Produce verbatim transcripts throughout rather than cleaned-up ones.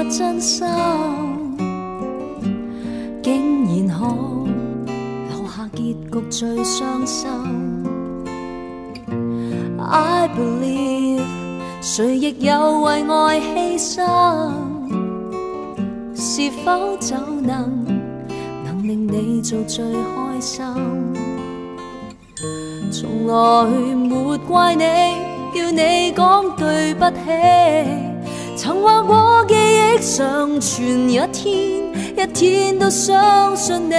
真心，竟然可留下结局最伤心。I believe 谁亦有为爱牺牲，是否就能能令你做最开心？从来没怪你，叫你讲对不起。曾话过记忆常存，一天一天都相信你。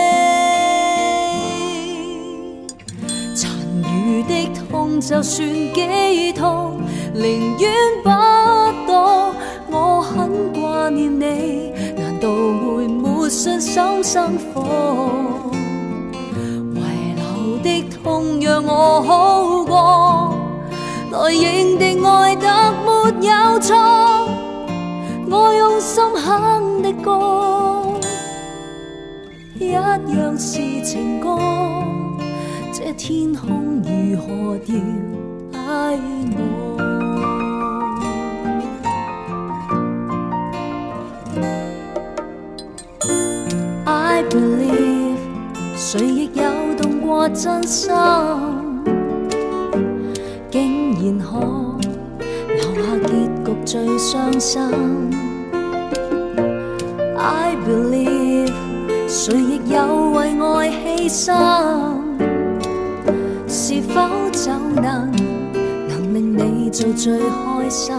残余的痛就算几痛，宁愿不多。我很挂念你，难道会没信心生火？遗留的痛让我好过，来认定爱得没有错。我用心哼的歌，一样是情歌。这天空如何掉低我？I believe 谁亦有动过真心，竟然可留下结局最伤心。I believe 谁亦有为爱牺牲，是否就能能令你做最开心？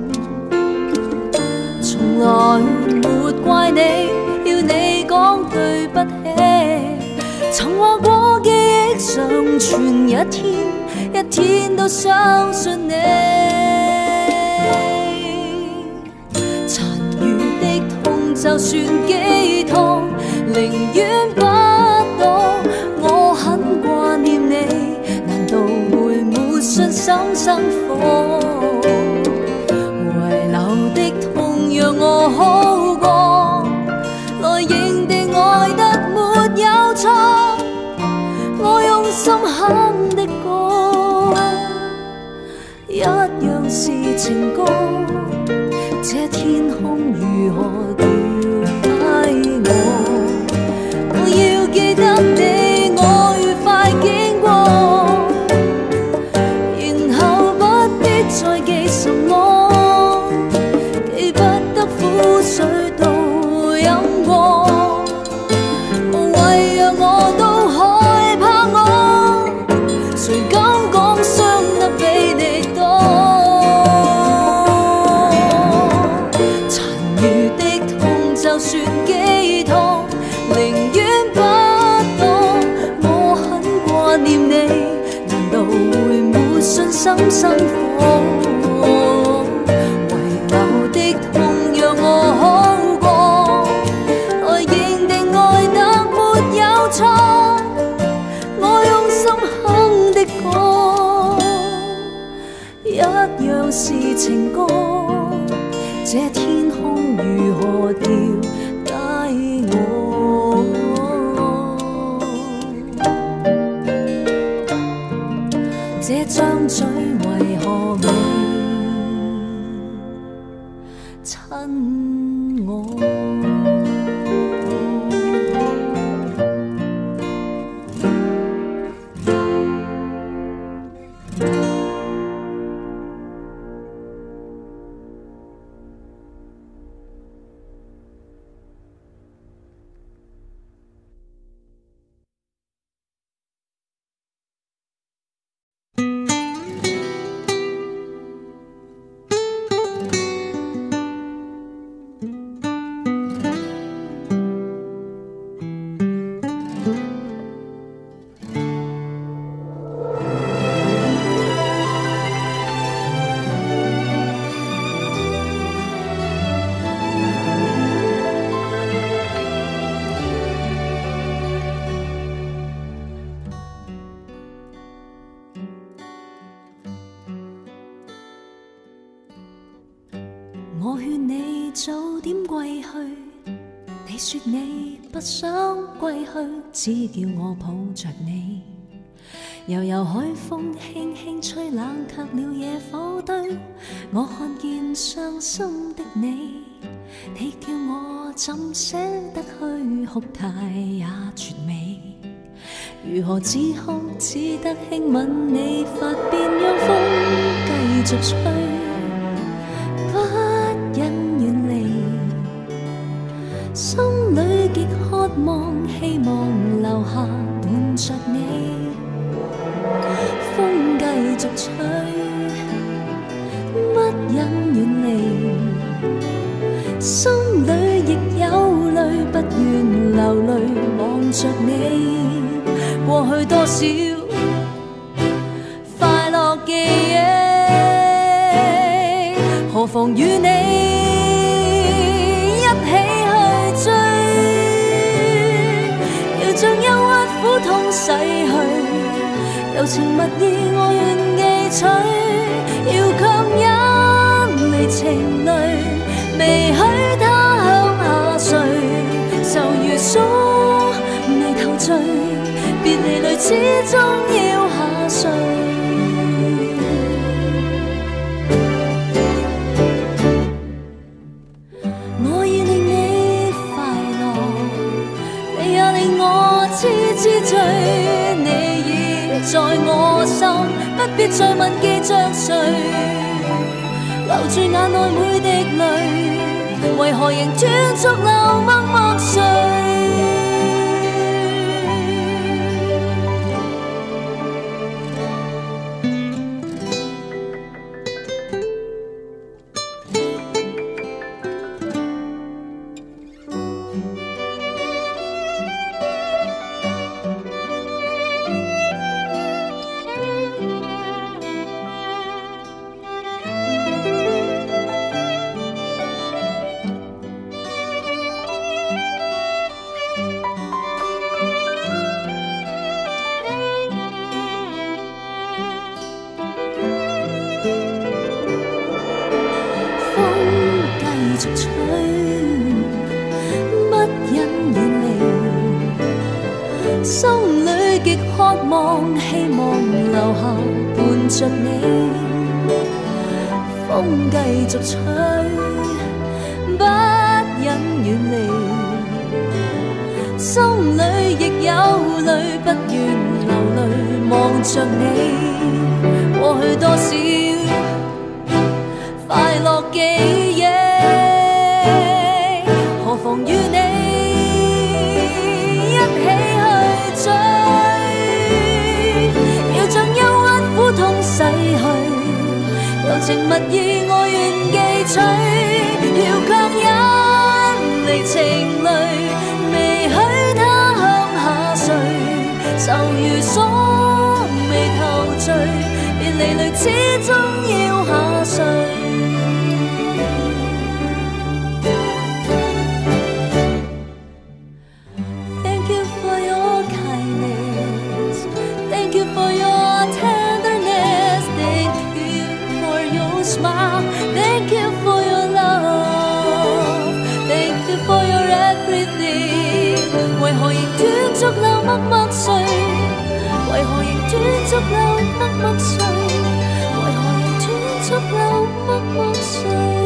从来没怪你，要你讲对不起。曾话过记忆常存，一天一天都相信你。残余的痛就算几痛，宁愿不多。我很挂念你，难道会没信心生火？遗留的痛让我好过，来认定爱得没有错。我用心哼的歌，一样是情歌。这天空如何掉低我？我要记得你我愉快經過，然後不必再記什麼，記不得苦水都飲過，無謂讓我都害怕我，誰敢講傷得比你多？殘餘的痛就算幾痛，寧願不多。我很掛念你，難道會沒信心生火？遺留的痛讓我好過，來認定愛得沒有錯。我用心哼的歌，一樣是情歌。這天空如何掉低我？這張嘴為何未親我？我勸你早點歸去，你說你不想歸去，只叫我抱着你。悠悠海風輕輕吹，冷卻了野火堆。我看見傷心的你， 你叫我怎捨得去哭態也絕美？如何止哭只得輕吻你髮邊，讓風繼續吹，不忍遠離，心裏極渴望，希望留下伴着你。風繼續吹，不忍遠離，心裏亦有淚，不願流淚望着你。過去多少快樂記憶，何妨與你一起去追，要將憂鬱苦痛洗去，柔情蜜意我願記取，要強忍離情淚，未許他向下垂，就如鎖眉頭聚，別離淚始終要下垂。我已令你快樂，你也令我痴痴醉，你已在我心，不必再問記着誰，留住眼內每滴淚，為何仍斷續流默默睡？希望留下伴着你，風繼續吹，不忍遠離，心裏亦有淚，不願流淚望着你。過去多少快樂記憶，何妨與你一起去追，洗去柔情蜜意我願記取，要強忍離情淚，未許他向下垂，就如鎖眉頭聚，別離淚始終要下垂。Thank you for your kindness, thank you for your tenderness, smile. Thank you for your love, thank you for your everything. 為何仍斷續流默默睡？為何仍斷續流默默睡？為何仍斷續流默默睡？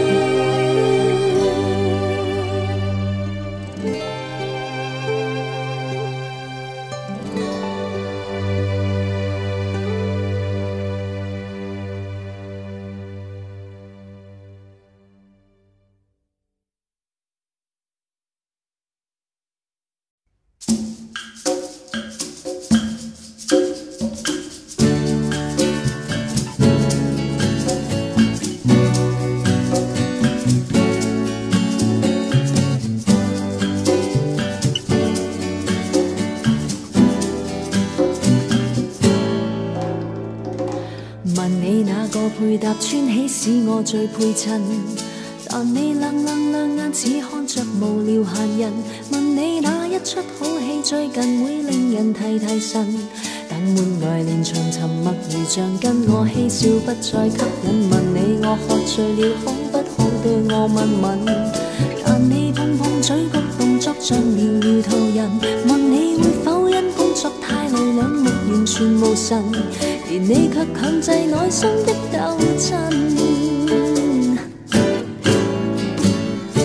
配搭穿起使我最配襯，但你冷冷兩眼似看着無聊閒人。問你哪一出好戲最近會令人提提神？但門外連場沉默如像跟我嬉笑不再吸引。問你我喝醉了可不可對我吻吻？但你碰碰嘴角動作像寥寥途人。問你會否因工作太累兩目完全無神？而你卻強制內心的鬥爭。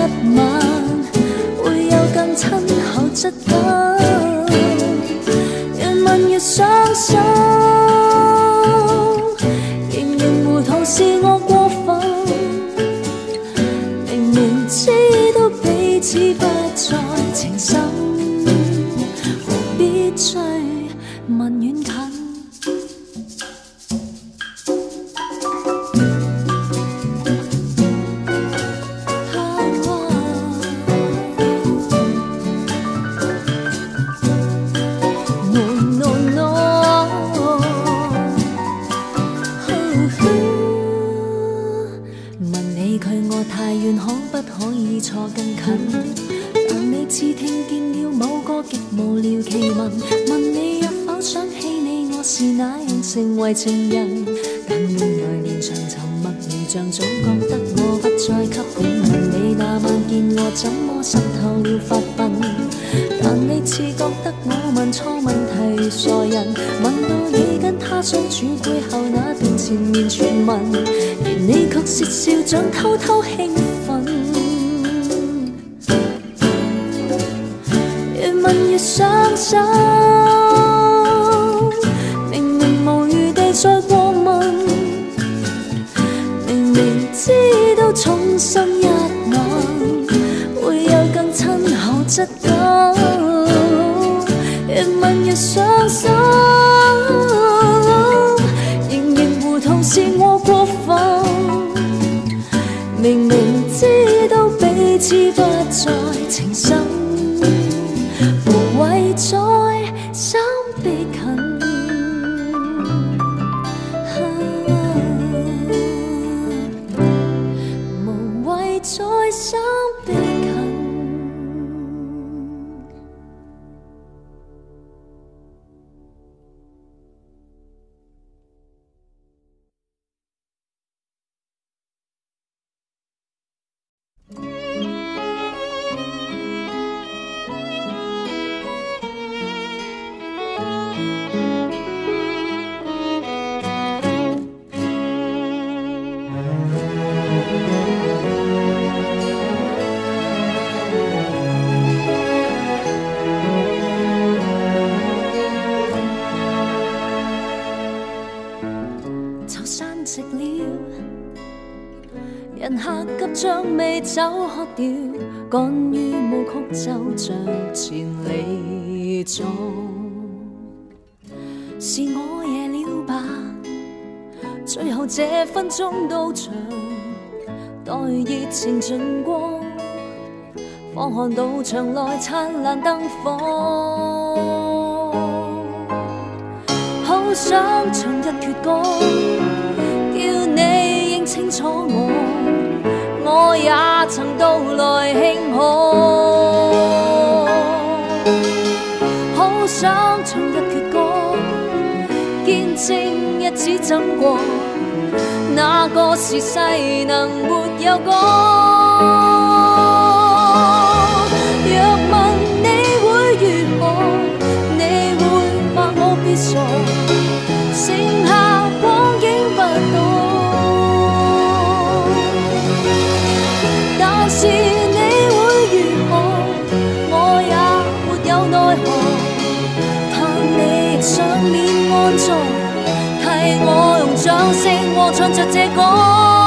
晚，會有更親厚質感。越問越傷心，仍然糊塗是我過分。明明知道彼此不再情深，何必追問遠近？錯更近，但你似聽見了某個極無聊奇聞，問你若否想起你，我是那樣成為情人。但換來連場沉默形象，總覺得我不再吸引。問你那晚見我怎麼滲透了發鬢，但你似覺得我問錯問題，傻人問到你跟他相處背後那段纏綿傳聞，而你卻竊笑像偷偷興奮。問越傷心，明明無餘地再過問，明明知道重心一晚會有更親厚質感，越問越傷心，仍然糊塗是我過分，明明知道彼此不再情深。無謂再三逼近，無謂再三逼近。人客急將美酒喝掉，趕於舞曲奏着前理中。是我夜了吧？最後這分鐘到場，待熱情盡光，方看到場內燦爛燈火。好想唱一闕歌，叫你認清楚我。我也曾到來慶賀，好想唱一闕歌，見證日子怎過，那個時世能沒有歌。若問你會如何，你會罵我別傻，剩下光景不多。但是你會如何，我也沒有奈何。盼你上面安坐，替我用掌聲和唱着這歌。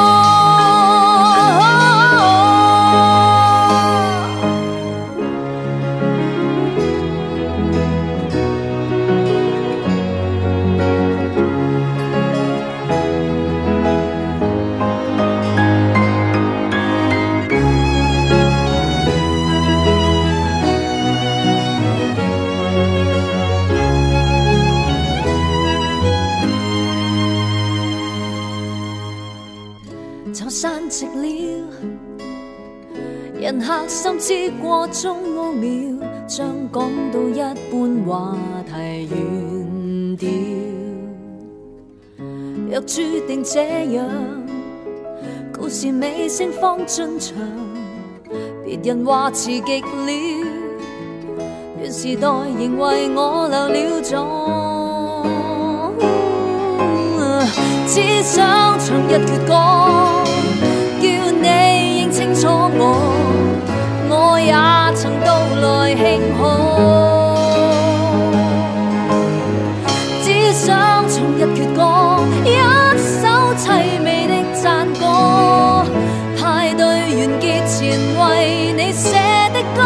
散席了，人客心知過中奧妙，將講到一半話題遠掉。若注定這樣，故事尾聲方進場，別人話遲極了，願時代仍為我留了妝。只想唱一闕歌，叫你認清清楚我，我也曾到來慶賀。只想從日決歌，一首凄美的讚歌，派對完結前為你寫的歌。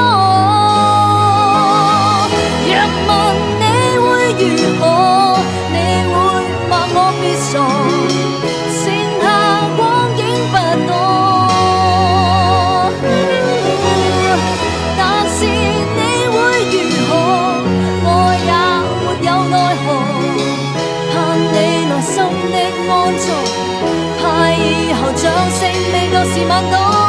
若問你會如何，你會話我別傻，剩下光景不多。但是你會如何，我也沒有奈何，盼你內心的安坐，怕以後掌聲未夠時晚多。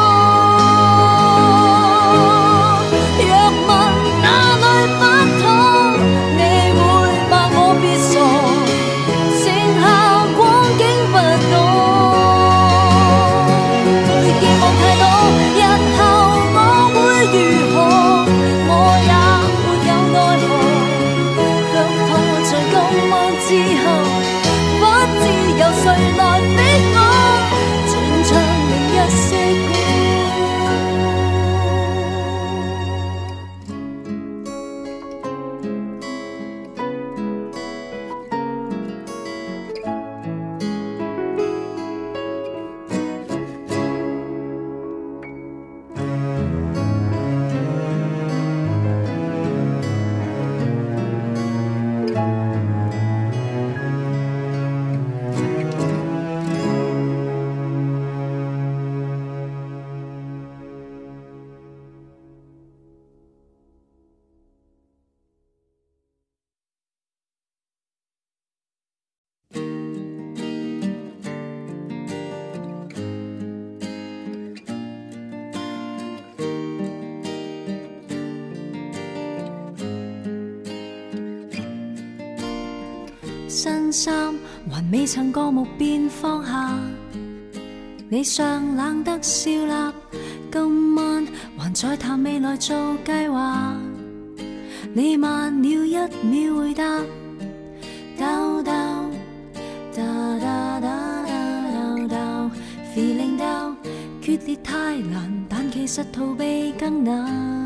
新衫還未曾過目便放下，你尚冷得笑納，今晚還在談未來做計劃。你慢了一秒回答，兜兜噠噠噠噠噠 feeling 兜，決裂太難，但其實逃避更難。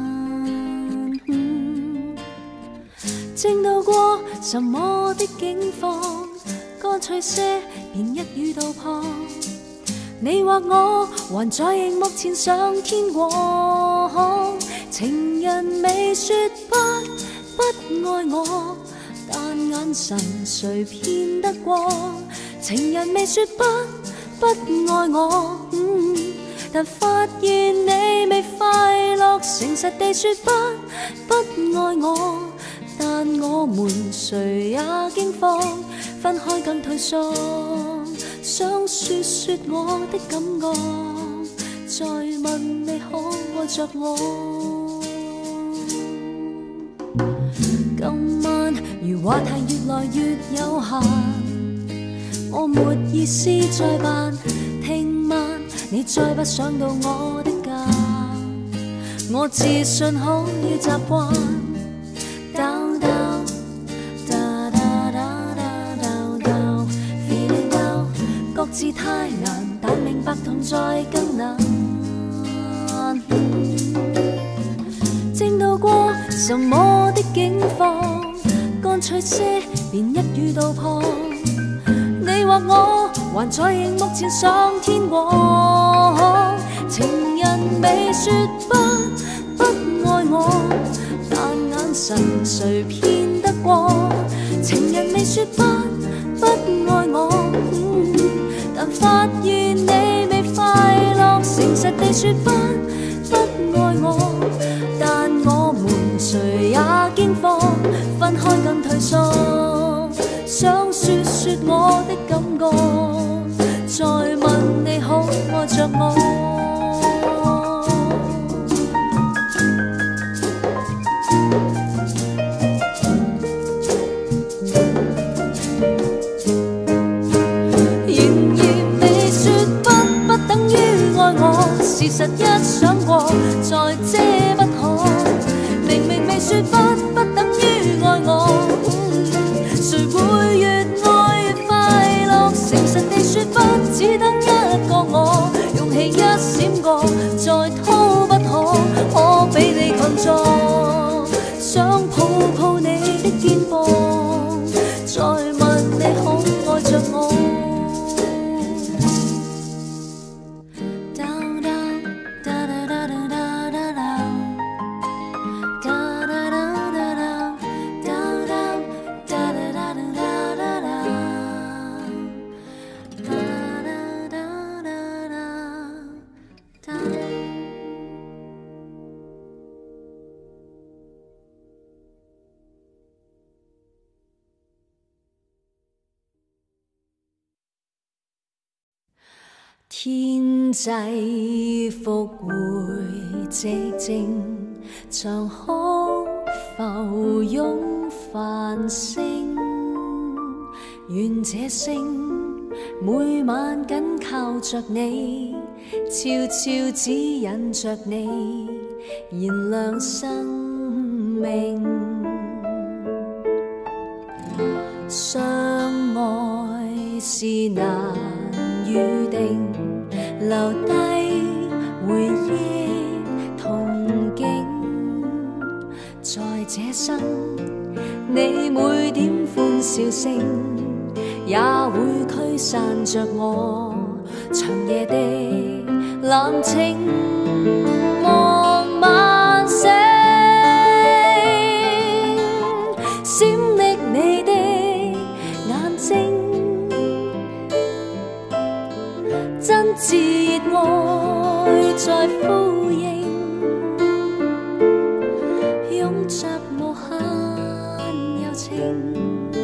正度過什麼的境況，乾脆些便一語道破。你或我還在熒幕前上天國，情人未說不不愛我，但眼神誰騙得過？情人未說不不愛我，嗯，但發現你未快樂，誠實地說不不愛我。但我們誰也驚慌，分開更退縮，想說說我的感覺，再問你可愛着我。今晚如話題越來越有限，我沒意思再扮聽慢，你再不想到我的家，我自信可以習慣。兜兜噠噠噠噠兜兜 feeling 兜，各自太難，但明白同在更難。正度過什麼的境況，乾脆些便一語道破。你或我還在熒幕前上天國，情人未說不不愛我，但眼神誰騙得過？情人未說不不愛我，嗯，但發現你未快樂，誠實地說不不愛我。但我們誰也驚慌，分開更退縮，想說說我的感覺，再問你可愛着我。事實一天際復回寂靜，長空浮擁繁星。願這聲每晚緊靠着你，悄悄指引着你，燃亮生命。相愛是難預定，留低回憶憧憬，在這生你每點歡笑聲，也會驅散着我長夜的冷清。望晚星，閃匿你的眼睛，真摯熱愛在呼應，擁着無限柔情。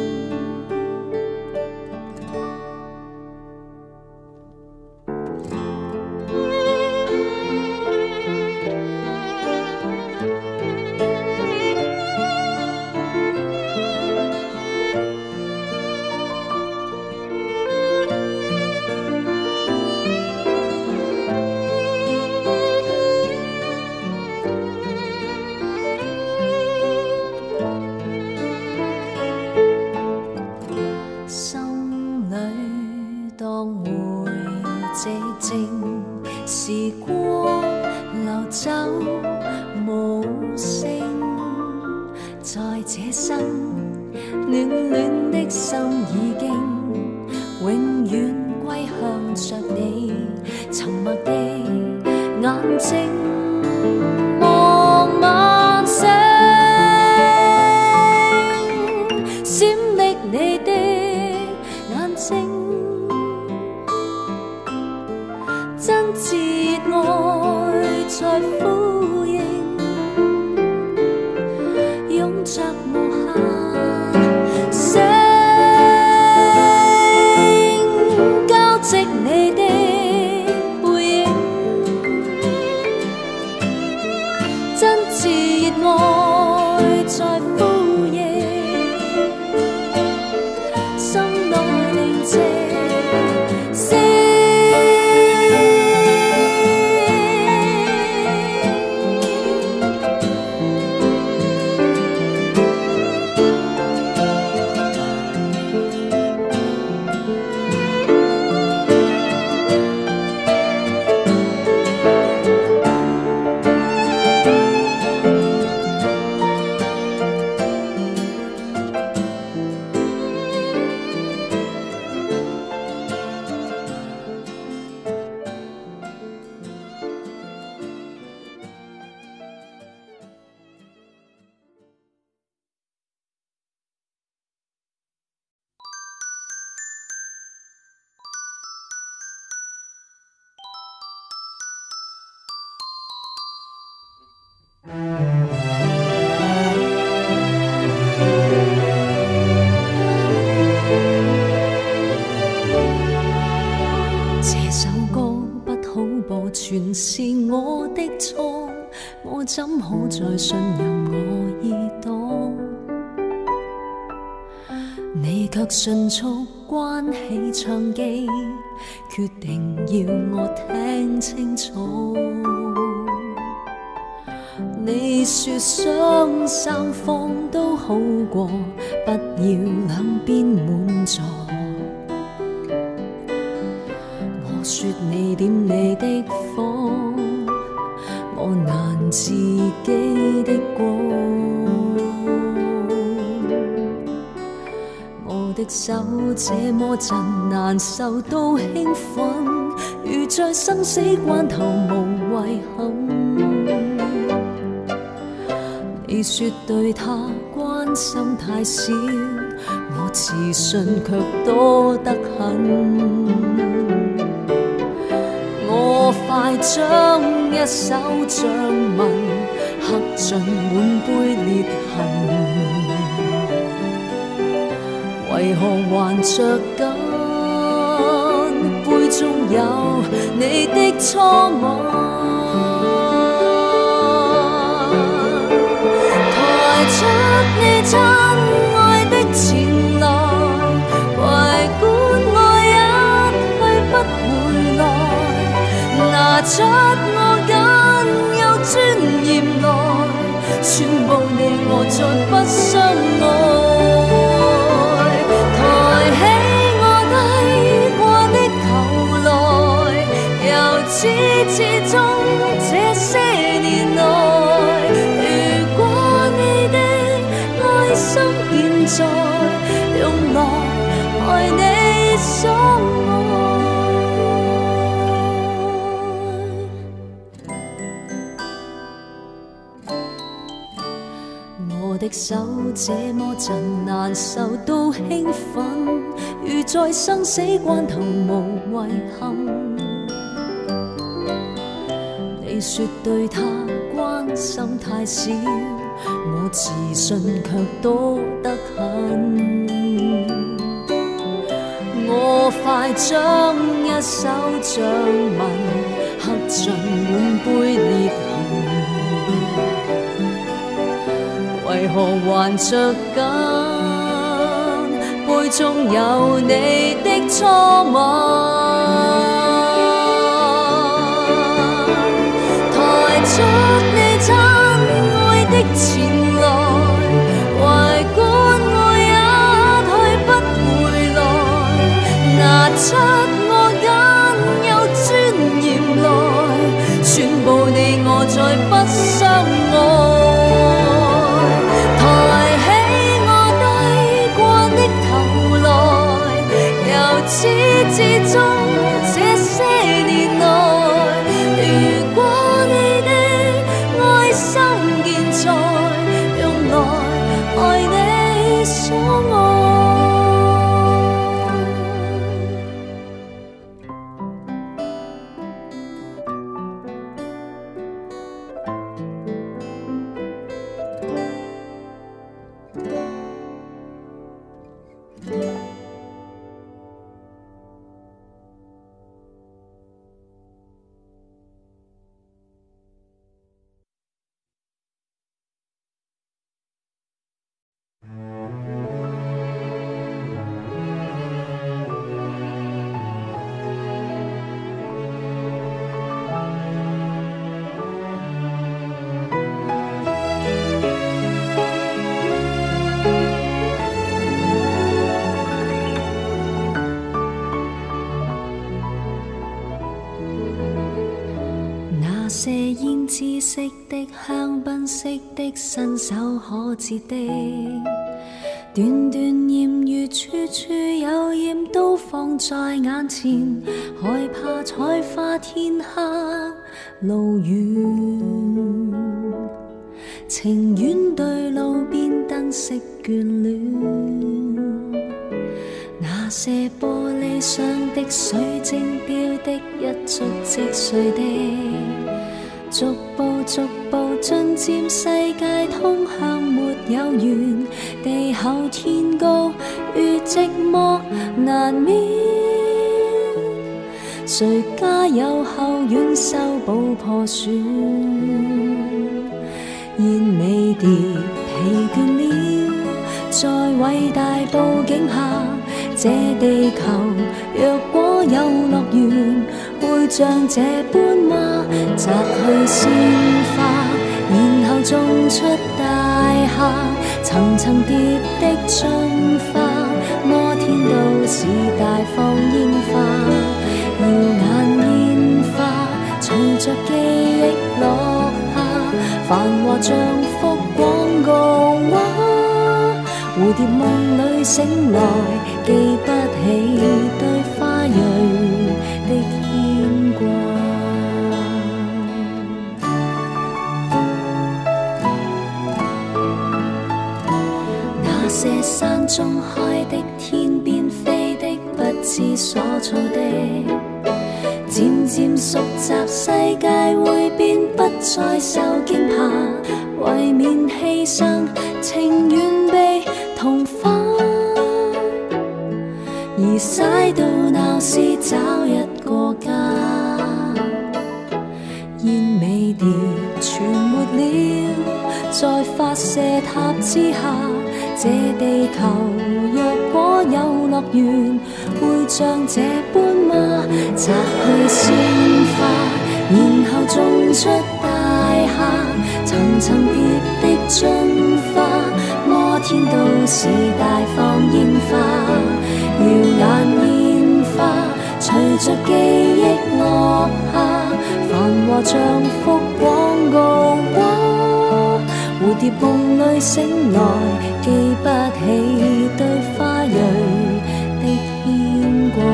時光流走無聲，在這生暖暖的心已經永遠歸向着你，沉默的眼睛。望晚星，閃匿你的眼睛，真摯愛在呼應，擁着無限聲，交織你的背影，真摯愛在呼應，心內寧靜。這首歌不好播，全是我的錯，我怎可再信任我耳朵？你卻迅速關起唱機，決定要我聽清楚。你說雙三方都好過，不要兩邊滿座。我說你點你的火，我難自己的過。我的手這麼震，難受到興奮，如在生死關頭無遺憾。你說對他關心太少，我自信卻多得很。我快將一手掌紋刻盡滿杯裂痕，為何還着緊背中有你的初愛。抬出你親愛的前來，為管我一去不回來，拿出我僅有尊嚴來，宣佈你我再不相愛。抬起我低過的頭來，由始至終這些年來，如果你的愛心現在，用來愛你所愛。我的手這麼震，難受到興奮，如在生死關頭無遺憾。你說對他關心太少，我自信卻多得很。我快將一手掌紋刻盡滿杯裂痕，為何還着緊杯中有你的初吻？抬出你親愛的前來，為管我一去不回來，拿出我僅有尊嚴來，宣佈你我再不相愛。抬起我低過的頭來，由始至終這些年來，如果你的愛心現在，用來愛你所愛。射胭脂色的香檳色的伸手可折的，段段艷遇處處有艷都放在眼前，害怕採花天黑路遠，情願對路邊燈飾眷戀。那些玻璃上的水晶雕的一觸即碎的，逐步逐步進佔世界通向沒有緣，地厚天高與寂寞難免，誰家有後院修補破損？煙味碟疲倦了，在偉大佈景下，這地球若果有樂園，會像這般嗎？摘去鮮花，然後種出大廈，層層疊的進化，摩天都市大放煙花，耀眼煙花隨着記憶落下，繁華像幅廣告畫，蝴蝶夢裏醒來，記不起對花蕊的牽掛。那些山中開的，天邊飛的，不知所措的，漸漸熟習世界會變，不再受驚怕，為免犧牲，情願被同化，而駛到鬧市找一個在发射塔之下，这地球若果有乐园，会像这般吗？摘去鲜花，然後種出大廈，層層疊的進化，摩天都市大放煙花，耀眼煙花，隨着記憶落下，繁華像幅廣告畫，蝴蝶夢裏醒來，記不起對花蕊的牽掛，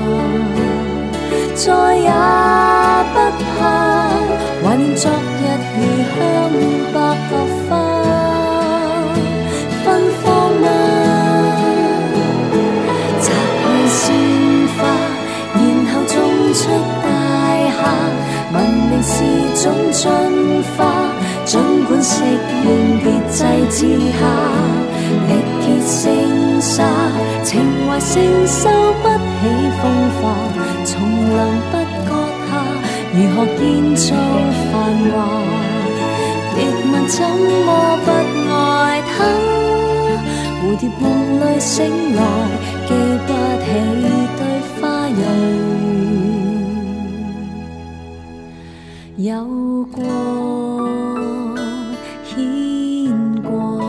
再也不怕懷念昨日異鄉百合花芬芳嗎？摘去鮮花，然後種出大廈，文明是種進化，儘管適應別制之下，力竭聲沙，情懷承受不起風化，叢林不割下，如何建造繁華？亦問怎麼不愛他？蝴蝶夢裏醒來，記不起對花蕊有過牽掛。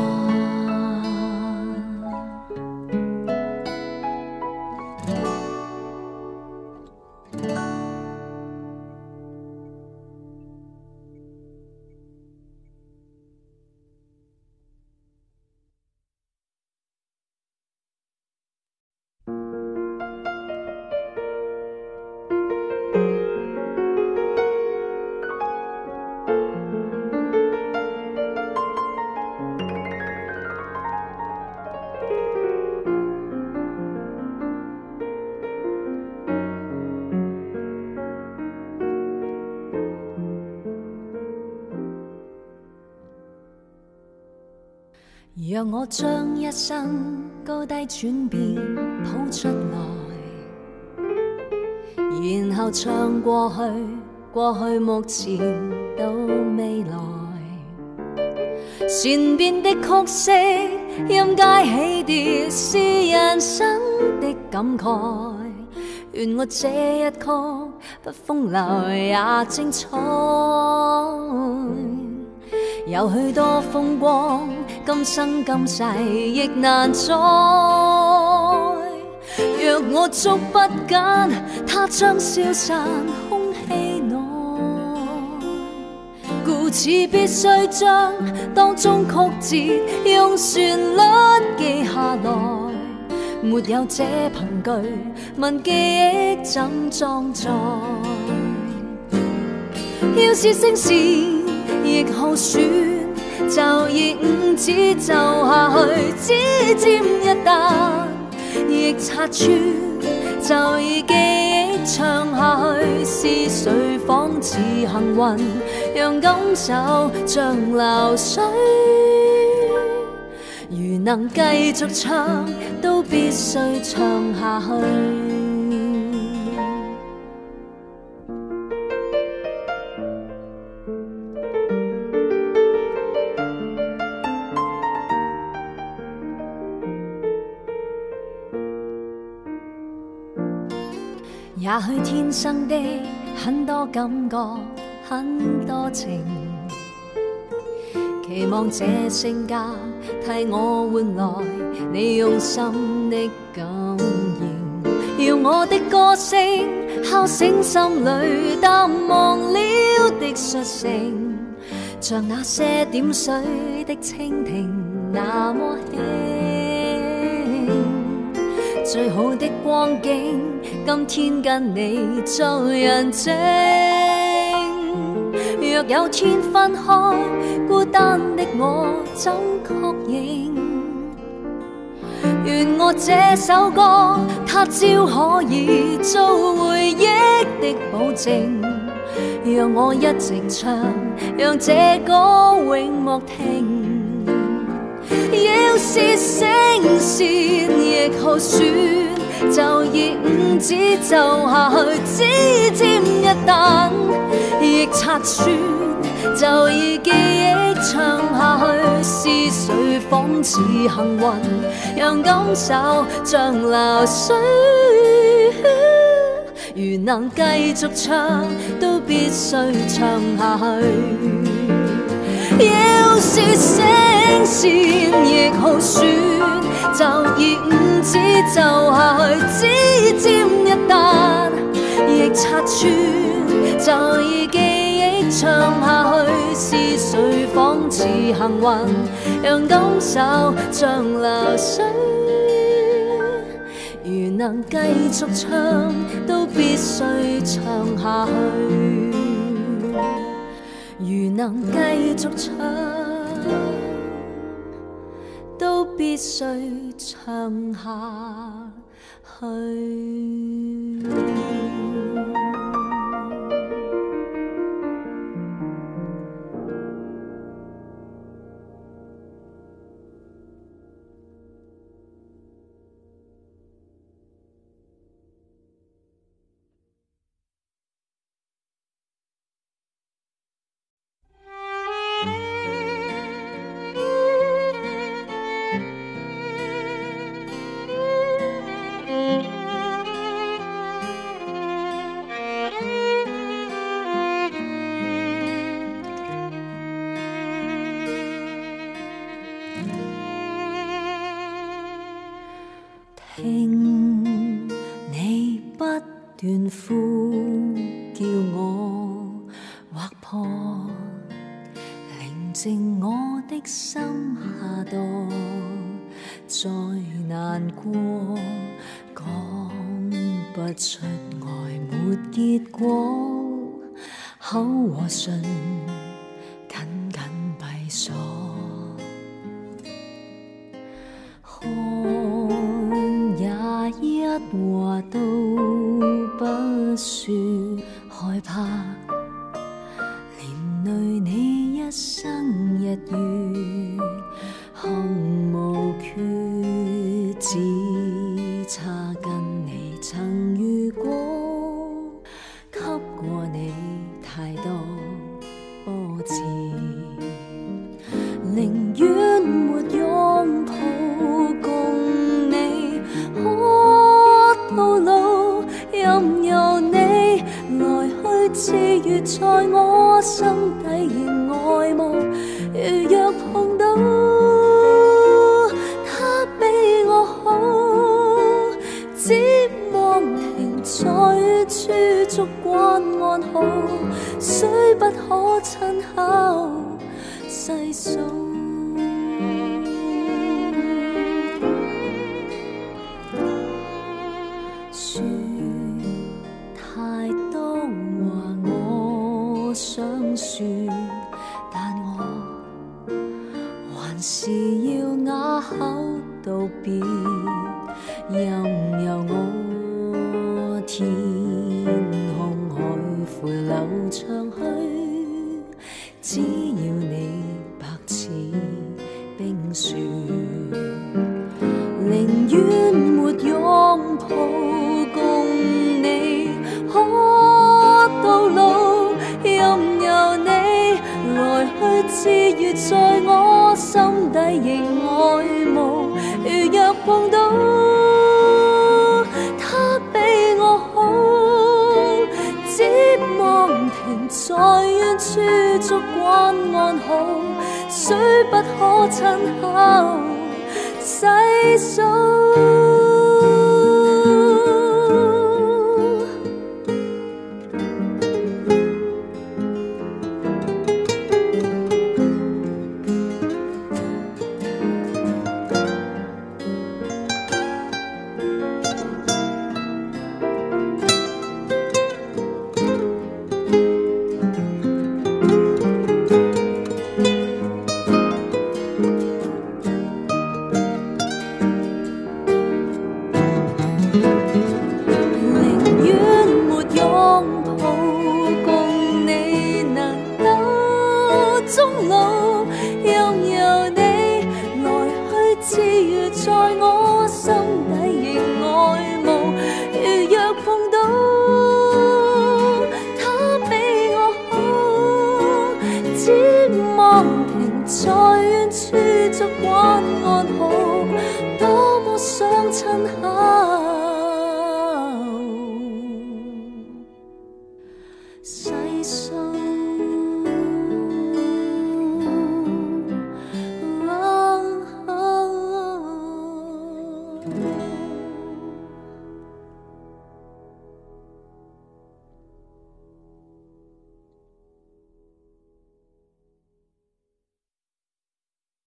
讓我將一生高低轉變譜出來，然後唱過去，過去目前到未來。旋變的曲式，音階起跌，是人生的感慨。願我這一曲不風流也精彩。有許多風光，今生今世亦難再。若我捉不緊，它將消散空氣內。故此必須將當中曲折用旋律記下來。沒有這憑據，問記憶怎裝載？要是聲線亦耗損，就以五指奏下去，指尖一彈亦拆穿，就以記憶唱下去。是誰仿似幸運，讓感受像流水？如能繼續唱，都必須唱下去。也許天生的很多感覺，很多情，期望這性格替我換來你用心的感應，要我的歌聲敲醒心裏淡忘了的率性，像那些點水的蜻蜓那麼輕。最好的光景，今天跟你做人證。若有天分開，孤單的我怎確認？願我這首歌，它朝可以做回憶的保證。讓我一直唱，讓這歌永莫停。要是聲線亦耗損，就以五指奏下去，指尖一彈亦拆穿，就以記憶唱下去，是谁仿似幸运，让感受像流水。如能繼續唱，都必須唱下去。要說聲線亦好酸，就以五指奏下去，指尖一彈亦拆穿，就以記憶唱下去。是誰仿似幸運，讓感受像流水。如能繼續唱，都必須唱下去。如能繼續唱，都必須唱下去。聽你不斷呼叫我，劃破寧靜我的心下墮，再難過講不出愛沒結果，口和唇緊緊閉鎖。一話都不說，害怕連累你一生一月，毫無缺，只差跟你曾遇過，給過你太多波折，寧願沒擁抱共你到老，任由你來去自如，在我心底仍愛慕。如若碰到他比我好，只望停在遠處逐慣安好，雖不可親口細數。說太多話我想說，但我還是要啞口道別，任由我天空海闊流長去，只要你白似冰雪，寧願沒擁抱共你可到老，任由你來去自如，在我心底仍愛慕。如若碰到他比我好，只望停在遠處逐慣安好，雖不可親口細數。望停细數。啊啊啊